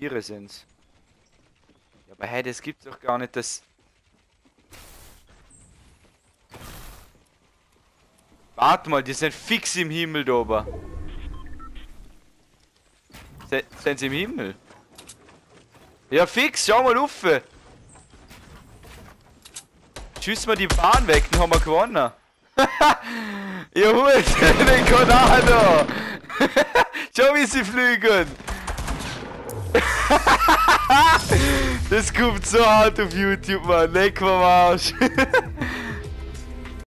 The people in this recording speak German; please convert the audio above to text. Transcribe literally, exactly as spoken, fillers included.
Tiere sind's. Ja, aber hey, das gibt's doch gar nicht, das... Warte mal, die sind fix im Himmel da oben. Se sind sie im Himmel? Ja, fix, schau mal rauf. Schießen wir die Bahn weg, dann haben wir gewonnen. Ihr holt den Tornado. Schau, wie sie fliegen. Das kommt so hart auf YouTube, Mann. Leck mal am Arsch.